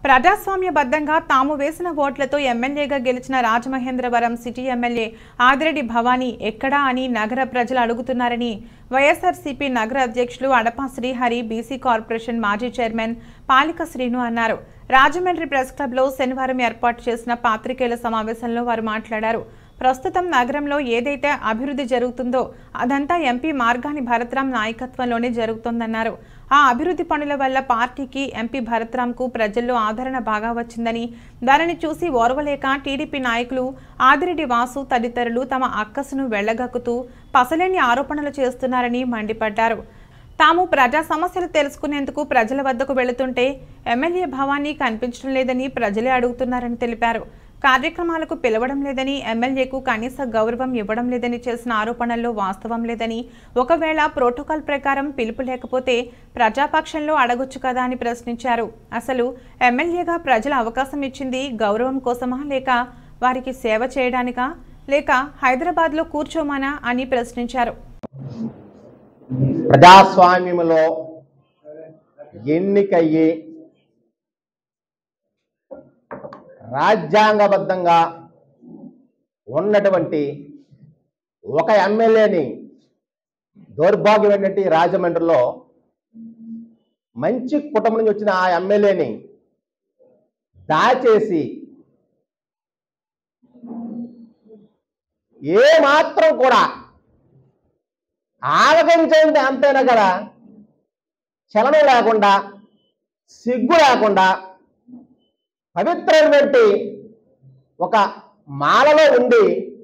ప్రజాస్వామ్యబద్ధంగా తాము వేసిన ఓట్లతో ఎమ్మెల్యేగా గెలిచిన రాజమహేంద్రవరం సిటీ ఎమ్మెల్యే ఆదిరెడ్డి భవానీ ఎక్కడా అని నగర ప్రజలు అడుగుతున్నారని వైఎస్ఆర్సీపీ నగర అధ్యక్షులు అడపా శ్రీహరి బీసీ కార్పొరేషన్ మాజీ చైర్మన్ పాలిక శ్రీను అన్నారు. రాజమండ్రి ప్రెస్ క్లబ్లో శనివారం ఏర్పాటు చేసిన పాత్రికేయుల సమావేశంలో వారు మాట్లాడారు. ప్రస్తుతం నగరంలో ఏదైతే అభివృద్ధి జరుగుతుందో అదంతా ఎంపీ మార్గాని భరత్రాం నాయకత్వంలోనే జరుగుతోందన్నారు. ఆ అభివృద్ధి పనుల వల్ల పార్టీకి ఎంపీ భరత్రాంకు ప్రజల్లో ఆదరణ బాగా వచ్చిందని, దానిని చూసి ఓర్వలేక టీడీపీ నాయకులు ఆదిరెడ్డి వాసు తదితరులు తమ అక్కసును వెళ్లగక్కుతూ పసలేని ఆరోపణలు చేస్తున్నారని మండిపడ్డారు. తాము ప్రజా సమస్యలు తెలుసుకునేందుకు ప్రజల వద్దకు వెళుతుంటే ఎమ్మెల్యే భవానీ కనిపించడం లేదని ప్రజలే అడుగుతున్నారని తెలిపారు. కార్యక్రమాలకు పిలవడం లేదని, ఎమ్మెల్యేకు కనీస గౌరవం ఇవ్వడం లేదని చేసిన ఆరోపణల్లో వాస్తవం లేదని, ఒకవేళ ప్రోటోకాల్ ప్రకారం పిలుపు లేకపోతే ప్రజాపక్షంలో అడగొచ్చు కదా అని ప్రశ్నించారు. అసలు ఎమ్మెల్యేగా ప్రజల అవకాశం ఇచ్చింది గౌరవం కోసమా, లేక వారికి సేవ చేయడానికా, లేక హైదరాబాద్లో కూర్చోమనా అని ప్రశ్నించారు. ప్రజాస్వామ్యంలో ఎన్నికయ్యి రాజ్యాంగబద్ధంగా ఉన్నటువంటి ఒక ఎమ్మెల్యేని దౌర్భాగ్యం ఏంటంటే రాజమండ్రిలో మంచి కుటుంబం నుంచి వచ్చిన ఆ ఎమ్మెల్యేని దాచేసి ఏ మాత్రం కూడా ఆలకించండి అంతేనా కదా, చలనం లేకుండా, సిగ్గు లేకుండా పవిత్రమైనటువంటి ఒక మాలలో ఉండి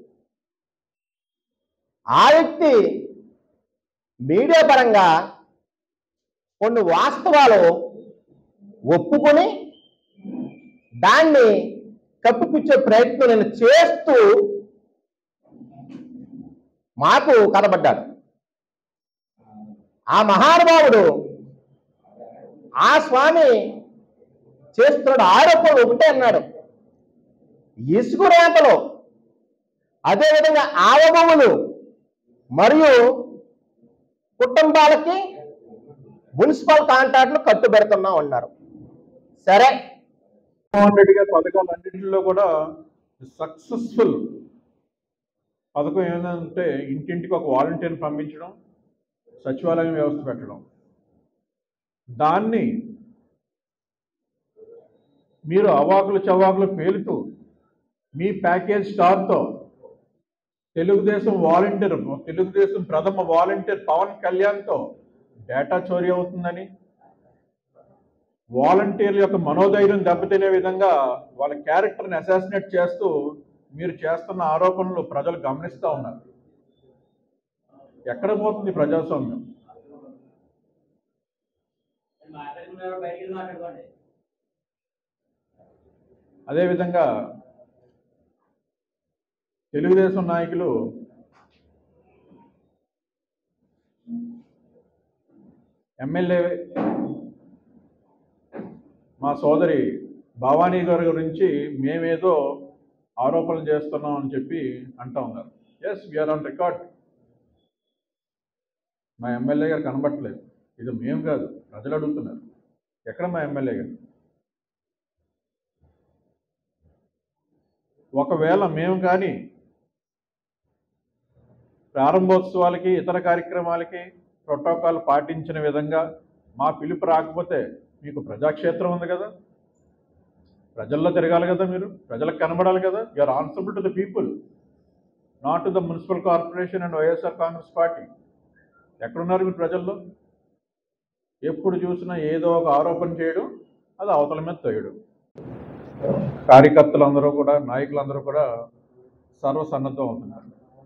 ఆ వ్యక్తి మీడియా పరంగా కొన్ని వాస్తవాలు ఒప్పుకొని దాన్ని కప్పిపుచ్చే ప్రయత్నం నేను చేస్తూ మాకు కనబడ్డాడు. ఆ మహానుభావుడు ఆ స్వామి చేస్తున్నాడు ఆరోపణలు ఒకటే అన్నాడు. ఇసుక రేతలు, అదేవిధంగా ఆవభూములు మరియు కుటుంబాలకి మున్సిపల్ కాంట్రాక్టులు కట్టుబెడుతున్నాం అన్నారు. సరే, జగన్మోహన్ రెడ్డి గారి పథకాలన్నింటిలో కూడా సక్సెస్ఫుల్ పథకం ఏంటంటే ఇంటింటికి ఒక వాలంటీర్ని పంపించడం, సచివాలయం వ్యవస్థ పెట్టడం. దాన్ని మీరు అవాకులు చవాకులు పేలుతూ మీ ప్యాకేజ్ స్టార్తో తెలుగుదేశం ప్రథమ వాలంటీర్ పవన్ కళ్యాణ్తో డేటా చోరీ అవుతుందని, వాలంటీర్ల యొక్క మనోధైర్యం దెబ్బతినే విధంగా వాళ్ళ క్యారెక్టర్ని అసాసినేట్ చేస్తూ మీరు చేస్తున్న ఆరోపణలు ప్రజలు గమనిస్తూ ఉన్నారు. ఎక్కడ పోతుంది ప్రజాస్వామ్యం? అదేవిధంగా తెలుగుదేశం నాయకులు ఎమ్మెల్యే మా సోదరి భవానీ గారి గురించి మేమేదో ఆరోపణలు చేస్తున్నాం అని చెప్పి అంటూ ఉన్నారు. Yes, we're on record. మా ఎమ్మెల్యే గారు కనబట్టలేదు. ఇది మేము కాదు, ప్రజలు అడుగుతున్నారు, ఎక్కడ మా ఎమ్మెల్యే గారు? ఒకవేళ మేము కానీ ప్రారంభోత్సవాలకి ఇతర కార్యక్రమాలకి ప్రోటోకాల్ పాటించిన విధంగా మా పిలుపు రాకపోతే మీకు ప్రజాక్షేత్రం ఉంది కదా, ప్రజల్లో తిరగాలి కదా, మీరు ప్రజలకు కనబడాలి కదా. You are answerable to the people, not to the municipal corporation and YSR Congress party. ఎక్కడున్నారు మీరు ప్రజల్లో? ఎప్పుడు చూసినా ఏదో ఒక ఆరోపణ చేయడం, అది అవతల మీద తోయడం. కార్యకర్తలందరూ కూడా, నాయకులందరూ కూడా సర్వసన్నద్ధం అవుతున్నారు.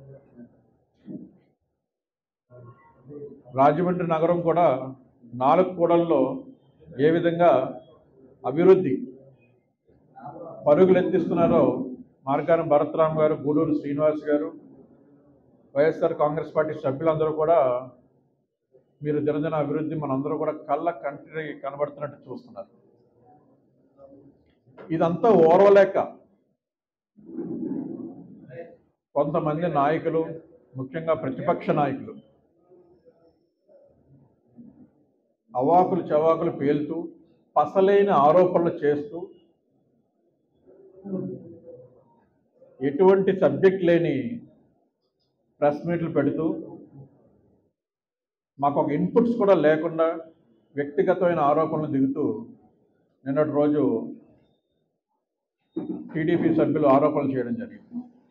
రాజమండ్రి నగరం కూడా 4 కూడల్లో ఏ విధంగా అభివృద్ధి పరుగులు ఎత్తిస్తున్నారో మార్గాని భరత్రాం గారు, గూడూరు శ్రీనివాస్ గారు, వైఎస్ఆర్ కాంగ్రెస్ పార్టీ సభ్యులందరూ కూడా మీరు దినదిన అభివృద్ధి మనందరూ కూడా కళ్ళ కంటి కనబడుతున్నట్టు చూస్తున్నారు. ఇదంతా ఓర్వలేక కొంతమంది నాయకులు, ముఖ్యంగా ప్రతిపక్ష నాయకులు అవాకులు చవాకులు పేలుతూ పసలేని ఆరోపణలు చేస్తూ ఎటువంటి సబ్జెక్ట్ లేని ప్రెస్ మీట్లు పెడుతూ మాకు ఒక ఇన్పుట్స్ కూడా లేకుండా వ్యక్తిగతమైన ఆరోపణలు దిగుతూ నిన్నటి రోజు టీడీపీ సభ్యులు ఆరోపణలు చేయడం జరిగింది.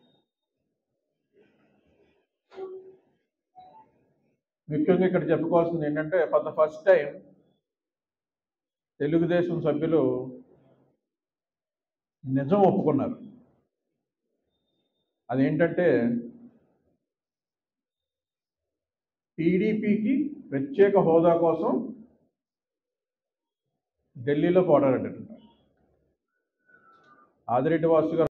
ముఖ్యంగా ఇక్కడ చెప్పుకోవాల్సింది ఏంటంటే for the first time Telugu Desam సభ్యులు నిజం ఒప్పుకున్నారు. అదేంటంటే టీడీపీకి ప్రత్యేక హోదా కోసం ఢిల్లీలో పోరాడారు. ఆదిరెడ్డి వాసు గారు